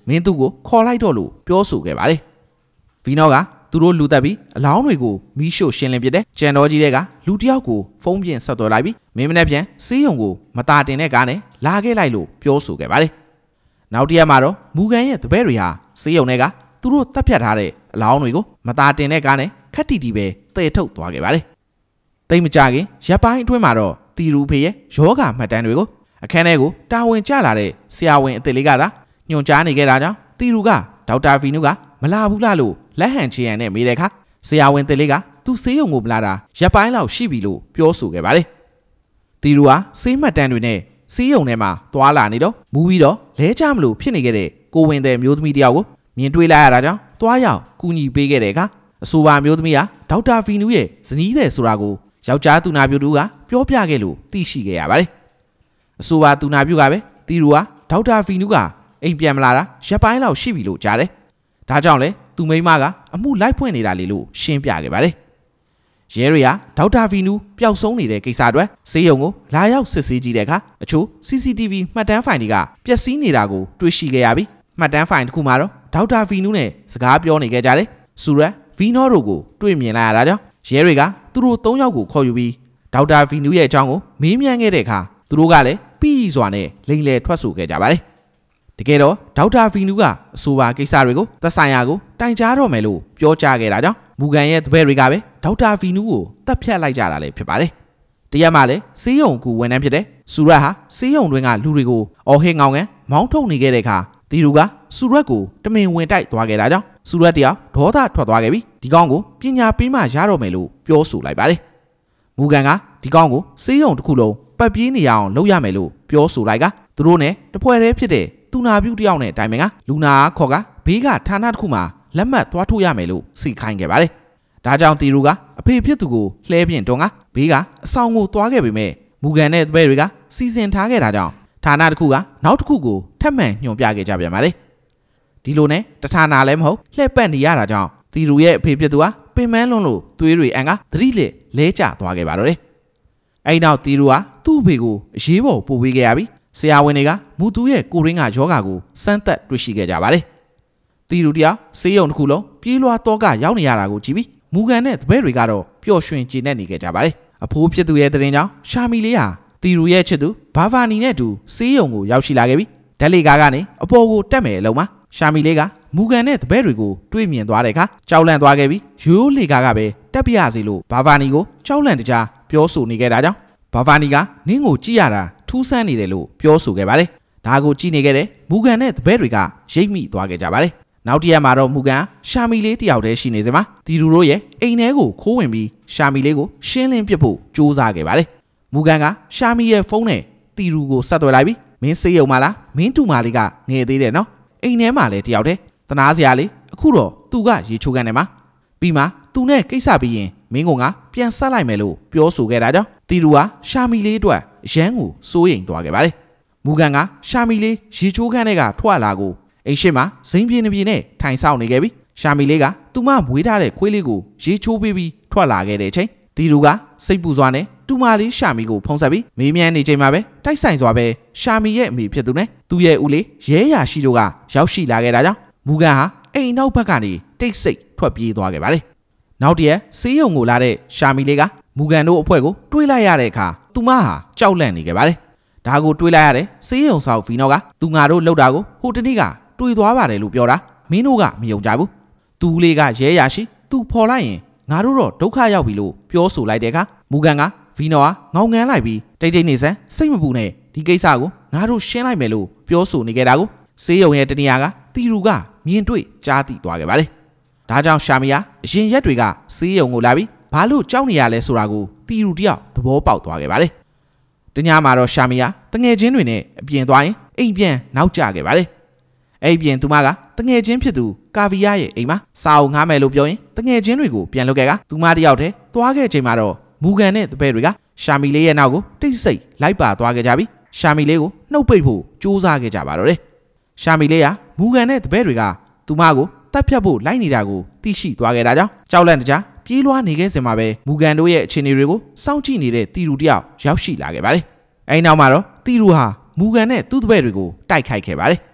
မင်းသူကိုခေါ်လိုက်တော့လို့ပြောဆိုခဲ့ပါတယ်ဗီနောကသူတို့လူသက်ပြီးအလောင်းတွေကိုမီးရှို့ရှင်းလင်းပစ်တဲ့ကြံတော်ကြီးတွေကလူတယောက်ကိုဖုံးပြင်ဆက်သွယ်လိုက်ပြီးမင်းမနဲ့ပြန်စေးရုံကိုမတာတင်တဲ့ကားနဲ့လာခဲ့လိုက်လို့ပြောဆိုခဲ့ပါတယ်နောက်တစ်ရက်မှာတော့မူကန်ရဲ့တပည့်တွေဟာစေးရုံတွေကသူတို့တပ်ဖြတ်ထားတဲ့အလောင်းတွေကိုမတာတင်တဲ့ကားနဲ့ခက်တီတီပဲတည်ထုတ်သွားခဲ့ပါတယ်တိတ်မကြခင်ရပ်ပိုင်းအတွင်းမှာတော့တီရူဖေရဲ့ယောဂမှတ်တမ်းတွေကိုအခန်းထဲကိုတာဝန်ကျလာတဲ့ဆရာဝန်အစ်စ်လေးကသာညွှန်ကြားနေခဲ့တာကြောင့်တီရူကဒေါက်တာဗီနုကမလာဘူးလားလို့လက်ဟန်ချီရန်နဲ့မေးတဲ့အခါဆရာဝန်တစ်လေးကသူဆေးရုံကိုမလာတာရပ်ပိုင်းလောက်ရှိပြီလို့ပြောဆိုခဲ့ပါတယ်တီရူဟာဆေးမှတ်တမ်းတွေနဲ့ဆေးရုံထဲမှာသွားလာနေတော့မူပြီးတော့လဲကြမလို့ဖြစ်နေခဲ့တဲ့ကိုဝင်တဲ့မျိုးသမီးတယောက်ကိုမြင်တွေ့လိုက်ရတာကြောင့်သွားရောက်ကူညီပေးခဲ့တဲ့အခါအဆိုပါမျိုးသမီးဟာဒေါက်တာဗီနုရဲ့ဇနီးတဲ့ဆိုတာကိုယောက်ျားသူနာပြုတူကပြောပြခဲ့လို့သိရှိခဲ့ရပါတယ်အဆိုပါသူနာပြုကပဲတီရူဟာဒေါက်တာဗီနုကအိမ်ပြန်မလာတာရပ်ပိုင်းလောက်ရှိပြီလို့ကြားတယ်ဒါကြောင့်လေသူမိန်းမကအမှုလိုက်ဖွင့်နေတာလေလို့ရှင်းပြခဲ့ပါတယ်ရဲတွေကဒေါက်တာဗီနူပျောက်ဆုံးနေတဲ့ကိစ္စအတွက်ဆေးရုံကိုလာရောက်စစ်ဆေးကြည့်တဲ့အခါအချို့ စီ စီ တီ ဗီ မှတ်တမ်းဖိုင်တွေကပျက်စီးနေတာကိုတွေ့ရှိခဲ့ရပြီးမှတ်တမ်းဖိုင်တစ်ခုမှာတော့ဒေါက်တာဗီနူနဲ့စကားပြောနေခဲ့ကြတယ်ဆူရက်ဗီနောတို့ကိုတွေ့မြင်လိုက်ရတာကြောင့်ရဲတွေကသူတို့သုံးယောက်ကိုခေါ်ယူပြီးဒေါက်တာဗီနူရဲ့အကြောင်းကိုမေးမြန်းခဲ့တဲ့အခါသူတို့ကလည်းပြီးစွာနဲ့လိမ်လည်ထွက်ဆိုခဲ့ကြပါတယ်တကယ်တော့ဒေါက်တာဗီနူကအဆိုပါကိစ္စတွေကိုသက်ဆိုင်ရာကိုတိုင်ကြားတော့မယ်လို့ပြောကြားခဲ့တာကြောင့်မူကန်ရဲ့တပည့်တွေကပဲဒေါက်တာဗီနူကိုတပ်ဖြတ်လိုက်ကြတာလည်းဖြစ်ပါတယ်။တရက်မှလည်းစေးရုံကူဝန်ထမ်းဖြစ်တဲ့ဆူရက်ဟာစေးရုံတွင်ကလူတွေကိုအော်ဟစ်ငောင်းကန်မောင်းထုတ်နေခဲ့တဲ့အခါတီရူကဆူရက်ကိုတမင်ဝင်တိုက်သွားခဲ့တာကြောင့်ဆူရက်တယောက်ဒေါသထွက်သွားခဲ့ပြီးဒီကောင်ကိုပညာပေးမှရတော့မယ်လို့ပြောဆိုလိုက်ပါတယ်။မူကန်ကဒီကောင်ကိုစေးရုံတစ်ခုလုံးပတ်ပြေးနေရအောင်လုပ်ရမယ်လို့ပြောဆိုလိုက်ကသူတို့နဲ့တပွဲတည်းဖြစ်တဲ့သူနာပြုတယောက်နဲ့တိုင်ပင်ကလူနာခေါ်ကဘေးကဌာနတစ်ခုမှာလက်မှတ်သွားထုတ်ရမယ်လို့စီခိုင်းခဲ့ပါတယ်။ဒါကြောင့်တီရူကအဖေဖြစ်သူကိုလှဲပြင်တွန်းကဘေးကအဆောင်ကိုသွားခဲ့ပေမဲ့မူကန်တဲ့တပည့်တွေကစီစဉ်ထားခဲ့တာကြောင့်ဌာနတစ်ခုကနောက်တစ်ခုကိုထပ်မံညွှန်ပြခဲ့ကြပြန်ပါတယ်။ဒီလိုနဲ့တဌာနလည်းမဟုတ်လှည့်ပတ်နေရတာကြောင့်တီရူရဲ့အဖေဖြစ်သူဟာပင်မလွန်းလို့သွေးတွေအန်ကသတိလက်လဲကျသွားခဲ့ပါတော့တယ်။အဲဒီနောက်တီရူဟာသူ့အဖေကိုအရေးပေါ်ပို့ပေးခဲ့ရပြီးဆရာဝန်တွေကမူသူရဲ့ကိုရင်းကယောဂါကိုစမ်းသပ်တွေ့ရှိခဲ့ကြပါတယ်။တီရူတယောက်ဆေးရုံတစ်ခုလုံးပြေးလွှားတော့ကရောက်နေရတာကိုကြည့်ပြီးမူကန်တဲ့တပည့်တွေကတော့ပျော်ရွှင်ကျေနပ်နေခဲ့ကြပါတယ်။အဖိုးဖြစ်သူရဲ့တရင်ကြောင့်ရှာမီလေးဟာတီရူရဲ့ချစ်သူဘာဗာနီနဲ့အတူဆေးရုံကိုရောက်ရှိလာခဲ့ပြီးဓာတ်လေကားကနေအပေါ်ကိုတက်မယ်အလုံးမှာရှာမီလေးကမူကန်တဲ့တပည့်တွေကိုတွေ့မြင်သွားတဲ့အခါကြောက်လန့်သွားခဲ့ပြီးရိုးလေကားကပဲတက်ပြရစီလို့ဘာဗာနီကိုကြောက်လန့်တကြားပြောဆိုနေခဲ့တာကြောင့်ဘာဗာနီကနင်းကိုကြည့်ရတာထူးဆန်းနေတယ်လို့ပြောဆိုခဲ့ပါတယ်။ဒါကိုကြည့်နေခဲ့တဲ့မူကန်နဲ့တပည့်တွေကရိပ်မိသွားခဲ့ကြပါတယ်။နောက်တစ်ရက်မှာတော့မူကန်ရှာမီလေးတယောက်တည်းရှိနေစမှာတီရူတို့ရဲ့အိမ်ထဲကိုခိုးဝင်ပြီးရှာမီလေးကိုရှင်းလင်းပစ်ဖို့ကြိုးစားခဲ့ပါတယ်။မူကန်ကရှာမီရဲ့ဖုန်းနဲ့တီရူကိုဆက်သွယ်လိုက်ပြီးမင်းစေးရုံမလားမင်းတူမာလေးကငယ်သေးတယ်နော်။အိမ်ထဲမှာလည်းတယောက်တည်းတနာစရာလေးအခုတော့သူကရေချိုးကန်နေမှာပြီးမှသူနဲ့ကိစ္စပြီးရင်မင်းကငါပြန်ဆက်လိုက်မယ်လို့ပြောဆိုခဲ့တာကြောင့်တီရူဟာရှာမီလေးအတွက်ရန်ကိုစိုးရိမ်သွားခဲ့ပါတယ်။မူကန်ကရှာမီလေးရေချိုးခန်းထဲကထွက်လာကိုအိမ်ရှိမှာဇိမ်ပြင်းပြင်းနဲ့ထိုင်ဆောင်နေခဲ့ပြီးရှာမီလေးကသူမမွေးထားတဲ့ခွေးလေးကိုရေချိုးပေးပြီးထွက်လာခဲ့တဲ့အချိန်တီရူကစိတ်ပူစွာနဲ့တူမလေးရှာမီကိုဖုံးဆက်ပြီးမေးမြန်းနေချိန်မှာပဲတိုက်ဆိုင်စွာပဲရှာမီရဲ့အမိဖြစ်သူနဲ့သူ့ရဲ့ဦးလေးရဲရာရှိတို့ကရောက်ရှိလာခဲ့တာကြောင့်မူကန်ဟာအိမ်နောက်ဘက်ကနေတိတ်ဆိတ်ထွက်ပြေးသွားခဲ့ပါတယ်။နောက်တရက်ဆေးရုံကိုလာတဲ့ရှာမီလေးကမူကန်တို့အဖွဲ့ကိုတွေးလိုက်ရတဲ့အခါသူမဟာကြောက်လန့်နေခဲ့ပါတယ်။ဒါကိုတွေးလိုက်ရတဲ့ဆေးရုံဆောင်ဗီနောကသူငါတို့လှုပ်တာကိုဟိုတနေ့ကတွေးသွားပါတယ်လို့ပြောတာမင်းတို့ကမယုံကြဘူး။သူလေးကရဲရရှိသူဖော်လိုက်ရင်ငါတို့တော့ဒုက္ခရောက်ပြီလို့ပြောဆိုလိုက်တဲ့အခါမူကန်ကဗီနောဟာငောင်ငန်းလိုက်ပြီးတိတ်တိတ်နေစမ်းစိတ်မပူနဲ့ဒီကိစ္စကိုငါတို့ရှင်းလိုက်မယ်လို့ပြောဆိုနေခဲ့တာကိုဆေးရုံရဲ့တနေရာကတီရူကမြင်တွေ့ကြားသိသွားခဲ့ပါတယ်။ဒါကြောင့်ရှာမီယာအရင်ရက်တွေကဆေးရုံကိုလာပြီးဘာလို့ကြောက်နေရလဲဆိုတာကိုတီရူတယောက်သဘောပေါက်သွားခဲ့ပါတယ်။တညမှာတော့ရှာမီယာတငယ်ချင်းတွေနဲ့အပြင်သွားရင်အိမ်ပြန်နောက်ကျခဲ့ပါတယ်။အဲ့ပြင်သူမကတငယ်ချင်းဖြစ်သူကာဗီယာရဲ့အိမ်မှာစာအုပ်ငှားမယ်လို့ပြောရင်တငယ်ချင်းတွေကိုပြန်လွတ်ခဲ့ကသူမတယောက်တည်းသွားခဲ့ချိန်မှာတော့မူကန်နဲ့တပည့်တွေကရှာမီလေးရဲ့နောက်ကိုတိတ်ဆိတ်လိုက်ပါသွားခဲ့ကြပြီးရှာမီလေးကိုနှုတ်ပိတ်ဖို့ကြိုးစားခဲ့ကြပါတော့တယ်။ရှာမီလေးကမူကန်နဲ့တပည့်တွေကသူမကိုတပ်ဖြတ်ဖို့လိုက်နေတာကိုသိရှိသွားခဲ့တာကြောင့်ကြောက်လန့်တကြားပြေးလွှားနေခဲ့စင်မှာပဲမူကန်တို့ရဲ့အခြေအနေတွေကိုစောင့်ကြည့်နေတဲ့တီရူတယောက်ရောက်ရှိလာခဲ့ပါတယ်။အဲဒီနောက်မှာတော့တီရူဟာမူကန်နဲ့သူ့တပည့်တွေကိုတိုက်ခိုက်ခဲ့ပါတယ်။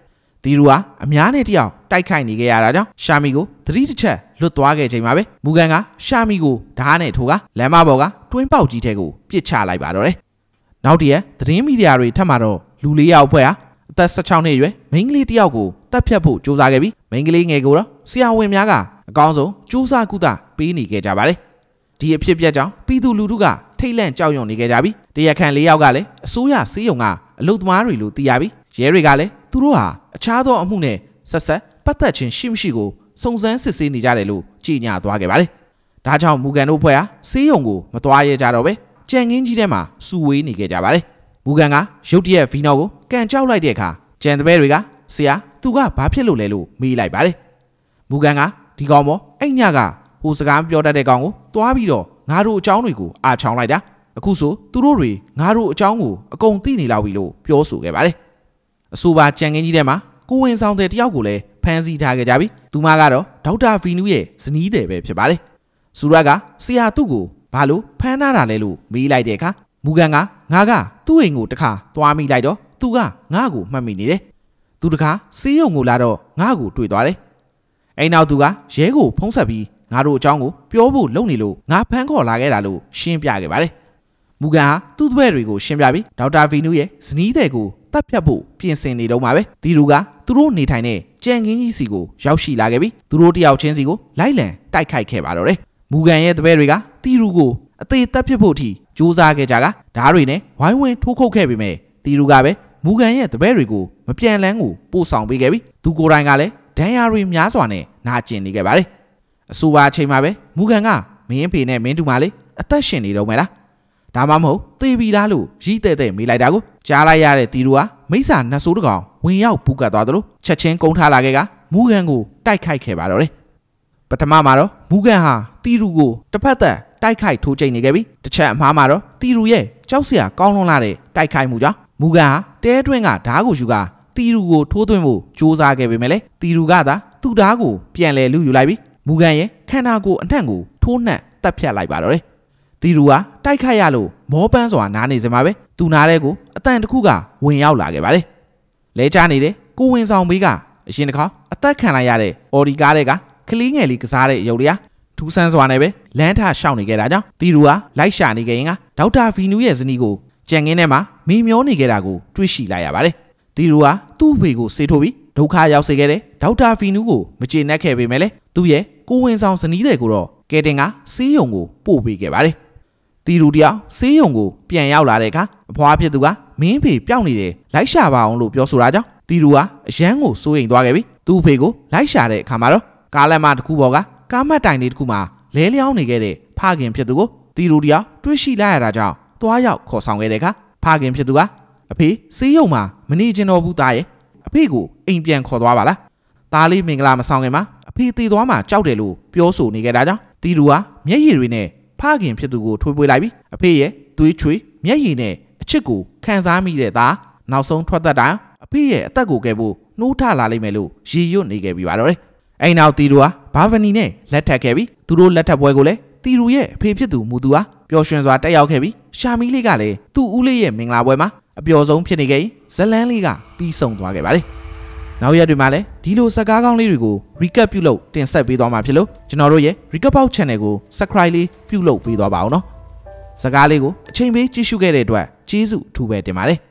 တီရူဟာအများနဲ့တယောက်တိုက်ခိုက်နေခဲ့ရတာကြောင့်ရှာမီကိုသတိတစ်ချက်လွတ်သွားခဲ့ချိန်မှာပဲမူကန်ကရှာမီကိုဓာတ်နဲ့ထိုးကလမ်းမပေါ်ကတွင်းပေါက်ကြီးထဲကိုပစ်ချလိုက်ပါတော့တယ်။နောက်တရက်သတင်းမီဒီယာတွေထပ်မှာတော့လူလေးယောက်ဖွဲ့ဟာအသက်十၆နှစ်အရွယ်မိန်းကလေးတယောက်ကိုတပ်ဖြတ်ဖို့ကြိုးစားခဲ့ပြီးမိန်းကလေးငယ်ကိုတော့ဆရာဝန်များကအကောင်းဆုံးကြိုးစားကုသပေးနေခဲ့ကြပါတယ်။ဒီအဖြစ်အပျက်ကြောင့်ပြည်သူလူထုကထိတ်လန့်ကြောက်ရွံ့နေခဲ့ကြပြီးတရားခံလေးယောက်ကလည်းအစိုးရစေးရုံကအလုသမားတွေလို့သိရပြီးရဲတွေကလည်းသူတို့ဟာအခြားသောအမှုနဲ့ဆက်ဆက်ပတ်သက်ခြင်းရှိမရှိကိုစုံစမ်းစစ်ဆေးနေကြတယ်လို့ကြေညာသွားခဲ့ပါတယ်။ဒါကြောင့်မူကန်တို့ဖွဲ့ဟာစေးရုံကိုမသွားရဲကြတော့ပဲကြံငင်းကြီးထဲမှာစုဝေးနေခဲ့ကြပါတယ်။မူကန်ကရုတ်တရက်ဗီနောကိုကန်ကြောက်လိုက်တဲ့အခါကြံတပည့်တွေကဆရာသူကဘာဖြစ်လို့လဲလို့မေးလိုက်ပါတယ်။မူကန်ကဒီကောင်မောအဲ့ညကဟိုစကားပြောတတ်တဲ့ကောင်ကိုတွားပြီးတော့ငါတို့အကြောင်းတွေကိုအာချောင်းလိုက်တာအခုဆိုသူတို့တွေငါတို့အကြောင်းကိုအကုန်သိနေလောက်ပြီလို့ပြောဆိုခဲ့ပါတယ်။အဆိုပါကြံငင်းကြီးထဲမှာကိုဝင်ဆောင်တဲ့တယောက်ကိုလည်းဖမ်းဆီးထားခဲ့ကြပြီသူမကတော့ဒေါက်တာဗီနူးရဲ့ဇနီးတယ်ပဲဖြစ်ပါတယ်။ဆူရကဆရာသူ့ကိုဘာလို့ဖမ်းထားတာလဲလို့မေးလိုက်တဲ့အခါမူကန်ကငါကသူ့အိမ်ကိုတခါသွားမိလိုက်တော့သူကငါ့ကိုမှတ်မိနေတယ်။သူတခါစေးရုံကိုလာတော့ငါ့ကိုတွေ့သွားတယ်။အဲ့နောက်သူကရဲကိုဖုံးဆက်ပြီးငါတို့အကြောင်းကိုပြောဖို့လုပ်နေလို့ငါဖမ်းခေါ်လာခဲ့တာလို့ရှင်းပြခဲ့ပါတယ်။မူကန်ဟာသူ့တပည့်တွေကိုရှင်းပြပြီးဒေါက်တာဗီနူးရဲ့ဇနီးတဲ့ကိုတပ်ဖြတ်ဖို့ပြင်ဆင်နေတော့မှာပဲတီရူကသူတို့နေထိုင်တဲ့ကြံငင်းကြီးစီကိုရောက်ရှိလာခဲ့ပြီးသူတို့တယောက်ချင်းစီကိုလိုက်လံတိုက်ခိုက်ခဲ့ပါတော့တယ်။မူကန်ရဲ့တပည့်တွေကတီရူကိုအသေးတပ်ဖြတ်ဖို့အထိစူးစမ်းခဲ့ကြကဓားတွေနဲ့ဝိုင်းဝန်းထိုးခုတ်ခဲ့ပေမဲ့တီရူကပဲမူကန်ရဲ့တပည့်တွေကိုမပြန်လန်းကိုပို့ဆောင်ပေးခဲ့ပြီးသူကိုယ်တိုင်ကလည်းဒဏ်ရာတွေများစွာနဲ့နာကျင်နေခဲ့ပါတယ်။အဆိုပါအချိန်မှာပဲမူကန်ကမင်းဖေနဲ့မင်းတူမလေးအသက်ရှင်နေတော့မယ်လားဒါမှမဟုတ်သေပြီလားလို့ရီးတဲ့တဲ့မေးလိုက်တာကိုကြားလိုက်ရတဲ့တီရူဟာမိစ္ဆာနှဆိုးတကောင်ဝင်ရောက်ပူကတ်သွားသလိုချက်ချင်းကုန်းထားလာခဲ့ကမူကန်ကိုတိုက်ခိုက်ခဲ့ပါတော့တယ်ပထမမှာတော့မူကန်ဟာတီရူကိုတစ်ဖက်သက်တိုက်ခိုက်ထိုးကျိန်နေခဲ့ပြီးတစ်ချက်အမှားမှာတော့တီရူရဲ့ကြောက်စရာကောင်းလွန်းလာတဲ့တိုက်ခိုက်မှုကြောင့်မူကန်ဟာတဲတွင်းကဓားကိုယူကတီရူကိုထိုးသွင်းဖို့ကြိုးစားခဲ့ပေမဲ့လေတီရူကသာသူ့ဓားကိုပြန်လဲလူယူလိုက်ပြီးမူကန်ရဲ့ခန္ဓာကိုယ်အနှံ့ကိုထိုးနှက်တက်ဖြတ်လိုက်ပါတော့တယ်တီရူဟာတိုက်ခိုက်ရလို့မောပန်းစွာနားနေစမှာပဲသူနားတဲ့ကိုအတန်တစ်ခုကဝင်ရောက်လာခဲ့ပါတယ်လဲချနေတဲ့ကိုဝင်ဆောင်ဘေးကအရင်တစ်ခါအသက်ခံလိုက်ရတဲ့အော်ဒီကားတဲ့ကကလေးငယ်လေးကစားတဲ့ရုပ်တရားထူးဆန်းစွာနဲ့ပဲလမ်းထရှောင်နေခဲ့တာကြောင့်တီရူဟာလိုက်ရှာနေခဲ့ရင်ကဒေါက်တာဗီနူးရဲ့ဇနီးကိုကြံငင်းထဲမှာမေမျောနေခဲ့တာကိုတွေ့ရှိလိုက်ရပါတယ်တီရူဟာသူ့ဖေကိုဆေးထိုးပြီးဒုက္ခရောက်စေခဲ့တဲ့ဒေါက်တာဗီနူးကိုမကျေနပ်ခဲ့ပေမဲ့လည်းသူ့ရဲ့ကိုဝင်ဆောင်ဇနီးတဲ့ကိုတော့ကဲတင်ကစေးရုံကိုပို့ပေးခဲ့ပါတယ်တီရူတယောက်စေးရုံကိုပြန်ရောက်လာတဲ့အခါအဖွားဖြစ်သူကမင်းဖေပျောက်နေတယ်လိုက်ရှာပါအောင်လို့ပြောဆိုတာကြောင့်တီရူဟာအရန်ကိုစိုးရိမ်သွားခဲ့ပြီးသူ့ဖေကိုလိုက်ရှာတဲ့အခါမှာတော့ကားလမ်းမတစ်ခုပေါ်ကကားမတ်တိုင်လေးတစ်ခုမှာလဲလျောင်းနေခဲ့တဲ့ဖခင်ဖြစ်သူကိုတီရူတယောက်တွေ့ရှိလိုက်ရတာကြောင့်တွားရောက်ခေါ်ဆောင်ခဲ့တဲ့အခါဖခင်ဖြစ်သူကအဖေစေးရုံမှာမနေချင်တော့ဘူးသားရဲ့အဖေကိုအိမ်ပြန်ခေါ်သွားပါလားသားလေးမင်္ဂလာမဆောင်ခင်မှာအဖေတည်သွားမှကြောက်တယ်လို့ပြောဆိုနေခဲ့တာကြောင့်တီရူဟာမျက်ရည်တွေနဲ့ဖခင်ဖြစ်သူကိုထွေးပွေးလိုက်ပြီးအဖေရဲ့သွေးချွေမျက်ရည်နဲ့အချစ်ကိုခံစားမိတဲ့သားနောက်ဆုံးထွက်သက်တာအဖေရဲ့အသက်ကိုကယ်ဖို့နှိုးထလာလိမ့်မယ်လို့ရည်ရွတ်နေခဲ့ပြီးပါတော့တယ်။အဲ့နောက်တီရူဟာဘာဗနီနဲ့လက်ထပ်ခဲ့ပြီးသူတို့လက်ထပ်ပွဲကိုလည်းတီရူရဲ့အဖေဖြစ်သူမူသူဟာပျော်ရွှင်စွာတက်ရောက်ခဲ့ပြီးရှာမီလေးကလည်းသူ့ဦးလေးရဲ့မင်္ဂလာပွဲမှာအပျော်ဆုံးဖြစ်နေခဲ့ရင်ဇလန်းလေးကပြီးဆုံးသွားခဲ့ပါတယ်။နောက်ရက်တွေမှာလည်းဒီလိုစကားကောင်းလေးတွေကို recap ပြုလုပ်တင်ဆက်ပေးသွားမှာဖြစ်လို့ကျွန်တော်တို့ရဲ့ recap box channel ကို subscribe လေးပြုလုပ်ပေးသွားပါအောင်နော်။စကားလေးကိုအချိန်ပေးကြည့်ရှုခဲ့တဲ့အတွက်ကျေးဇူးအထူးပဲတင်ပါတယ်။